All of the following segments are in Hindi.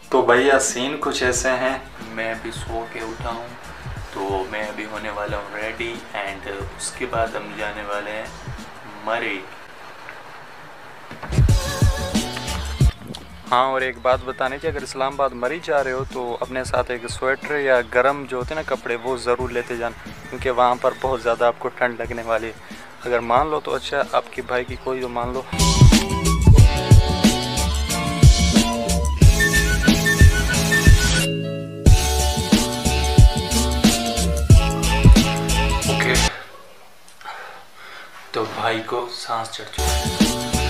तो भैया सीन कुछ ऐसे हैं, मैं अभी सो के उठा हूँ तो मैं अभी होने वाला हूँ रेडी एंड उसके बाद हम जाने वाले हैं मरी। हाँ, और एक बात बतानी थी, अगर इस्लामाबाद मरी जा रहे हो तो अपने साथ एक स्वेटर या गर्म जो होते हैं ना कपड़े, वो ज़रूर लेते जाना, क्योंकि वहाँ पर बहुत ज़्यादा आपको ठंड लगने वाली है। अगर मान लो तो अच्छा, आपकी भाई की कोई तो मान लो। ओके, तो भाई को सांस चढ़ चुका है।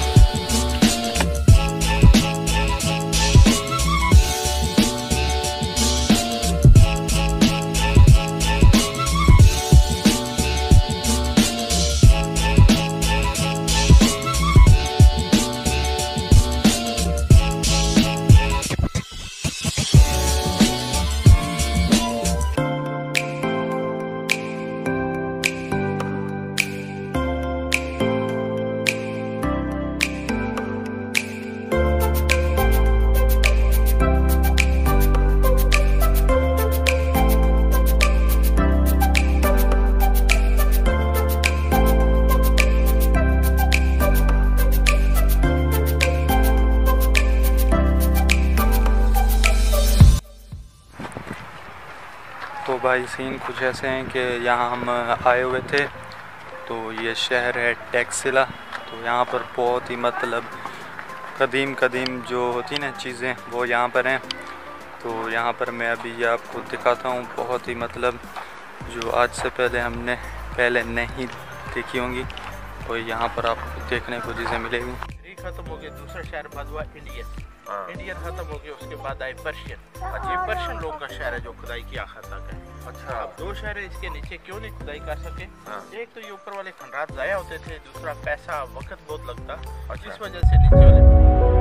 तो भाई सीन कुछ ऐसे हैं कि यहाँ हम आए हुए थे, तो ये शहर है टैक्सिला। तो यहाँ पर बहुत ही मतलब कदीम जो होती हैं ना चीज़ें, वो यहाँ पर हैं। तो यहाँ पर मैं अभी आपको दिखाता हूँ, बहुत ही मतलब जो आज से पहले नहीं देखी होंगी, तो यहाँ पर आपको देखने को चीज़ें मिलेगी। खत्म हो गया, दूसरा शहर बाद हुआ इंडियन खत्म हो गया, उसके बाद आए पर्शियन। अच्छा, ये पर्शियन लोग का शहर है जो खुदाई की आखिर तक है। अच्छा, अब दो शहर है, इसके नीचे क्यों नहीं खुदाई कर सके? एक तो ये ऊपर वाले खंडात ज़ाया होते थे, दूसरा पैसा वक्त बहुत लगता, और जिस वजह से नीचे वाले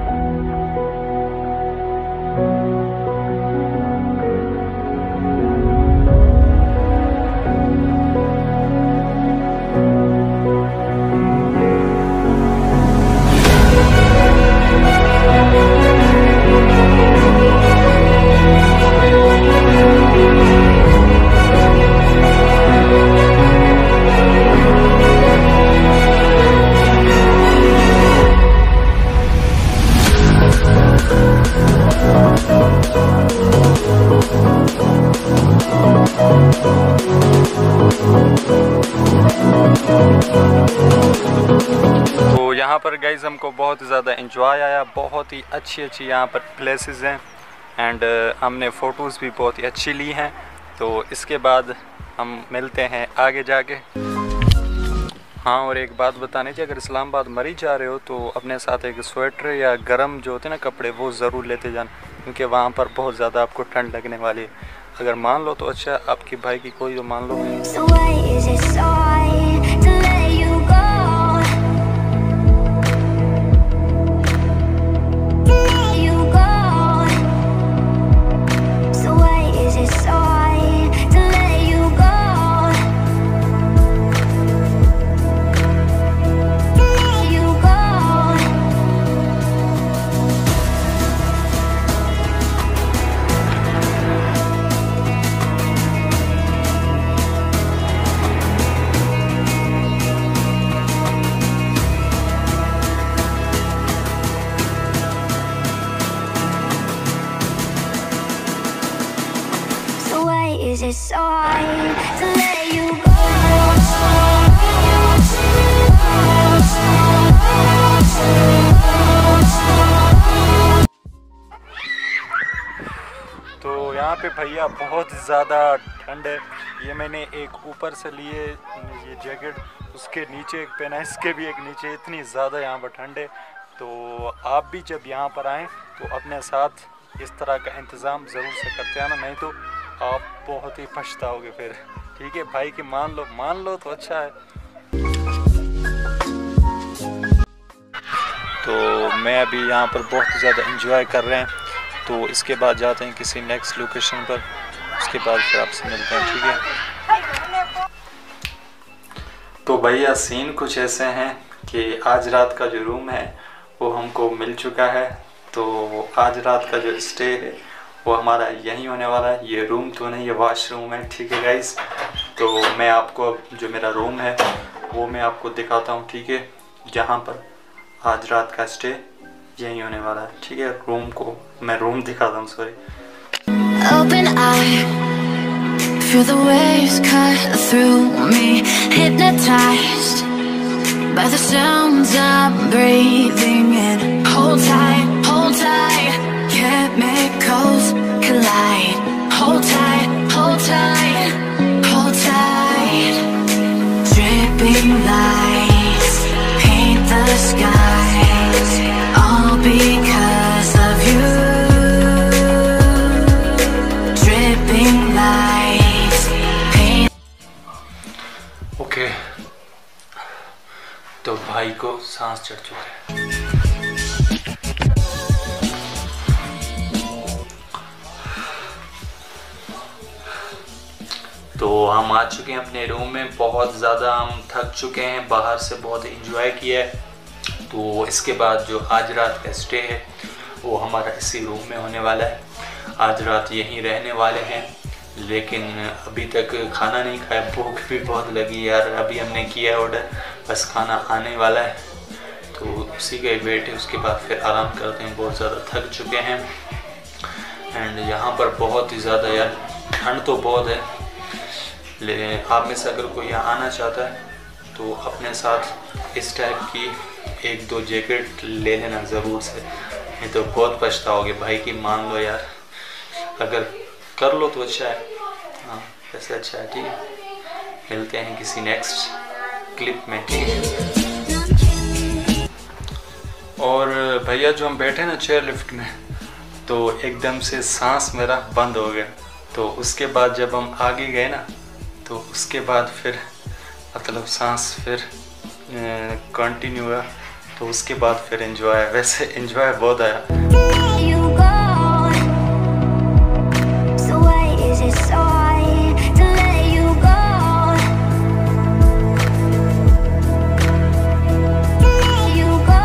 यहाँ पर गाइज़ हमको बहुत ज़्यादा एंजॉय आया, बहुत ही अच्छी यहाँ पर प्लेसेस हैं एंड हमने फ़ोटोज़ भी बहुत ही अच्छी ली हैं। तो इसके बाद हम मिलते हैं आगे जाके। हाँ, और एक बात बतानी थी, अगर इस्लामाबाद मरी जा रहे हो तो अपने साथ एक स्वेटर या गर्म जो होते हैं ना कपड़े, वो ज़रूर लेते जाना, क्योंकि वहाँ पर बहुत ज़्यादा आपको ठंड लगने वाली है। अगर मान लो तो अच्छा, आपकी भाई की कोई तो मान लो। Is it sorry to let you go? तो यहाँ पे भैया बहुत ज़्यादा ठंड है। ये मैंने एक ऊपर से लिए ये जैकेट, उसके नीचे एक पहना, इसके भी एक नीचे, इतनी ज़्यादा यहाँ पर ठंड है। तो आप भी जब यहाँ पर आएँ तो अपने साथ इस तरह का इंतज़ाम ज़रूर से करते आना, नहीं तो आप बहुत ही पछताओगे फिर। ठीक है भाई की मान लो तो अच्छा है। तो मैं अभी यहाँ पर बहुत ज़्यादा एंजॉय कर रहे हैं, तो इसके बाद जाते हैं किसी नेक्स्ट लोकेशन पर, उसके बाद फिर आपसे मिलते हैं। ठीक है, तो भैया सीन कुछ ऐसे हैं कि आज रात का जो रूम है वो हमको मिल चुका है। तो आज रात का जो स्टे है वो हमारा यहीं होने वाला है। ये रूम तो नहीं, ये वॉशरूम है, ठीक है गाइस। तो मैं आपको जो मेरा रूम है वो मैं आपको दिखाता हूँ, ठीक है। जहाँ पर आज रात का स्टे यहीं होने वाला है, ठीक है। रूम को मैं रूम दिखाता हूँ, sorry. Open eye, feel the waves cut through me, hypnotized by the sounds I'm breathing in. Hold tight, chemicals collide. Hold tight, hold tight. Dripping lights paint the skies, all because of you. Dripping lights paint. Okay, तो भाई को सांस चढ़ चुका है। तो हम आ चुके हैं अपने रूम में। बहुत ज़्यादा हम थक चुके हैं, बाहर से बहुत एंजॉय किया है। तो इसके बाद जो आज रात का स्टे है वो हमारा इसी रूम में होने वाला है। आज रात यहीं रहने वाले हैं, लेकिन अभी तक खाना नहीं खाया, भूख भी बहुत लगी यार। अभी हमने किया है ऑर्डर, बस खाना आने वाला है, तो उसी का वेट है। उसके बाद फिर आराम करते हैं, बहुत ज़्यादा थक चुके हैं। एंड यहाँ पर बहुत ही ज़्यादा यार ठंड तो बहुत है, लेकिन आप में से अगर कोई यहाँ आना चाहता है तो अपने साथ इस टाइप की 1-2 जैकेट ले लेना ज़रूर से, नहीं तो बहुत पछताओगे भाई की। मान लो यार, अगर कर लो तो अच्छा है, हाँ वैसे अच्छा है, ठीक है। मिलते हैं किसी नेक्स्ट क्लिप में, ठीक है। और भैया जो हम बैठे ना चेयर लिफ्ट में, तो एकदम से सांस मेरा बंद हो गया। तो उसके बाद जब हम आगे गए ना, तो उसके बाद फिर मतलब सांस फिर कंटिन्यू हुआ। तो उसके बाद फिर एंजॉय, वैसे एंजॉय बहुत आया। You go, so why is it so hard to let you go? Let you go.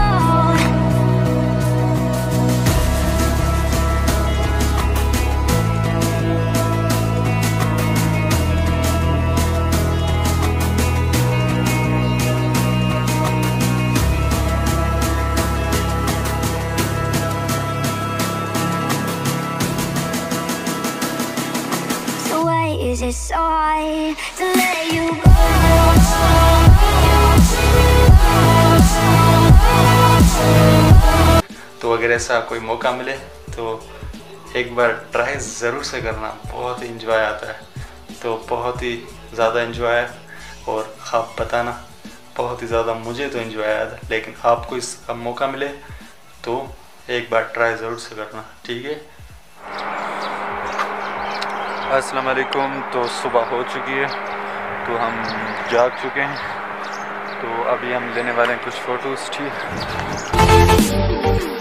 So why is it so hard to let you go? तो अगर ऐसा कोई मौका मिले तो एक बार ट्राई ज़रूर से करना, बहुत ही इंजॉय आता है। तो बहुत ही ज़्यादा इंजॉय है, और आप बताना, बहुत ही ज़्यादा मुझे तो इंजॉय आया था, लेकिन आपको इसका मौका मिले तो एक बार ट्राई ज़रूर से करना, ठीक है। अस्सलाम वालेकुम। तो सुबह हो चुकी है, तो हम जाग चुके हैं। तो अभी हम लेने वाले हैं कुछ फ़ोटोज़, ठीक।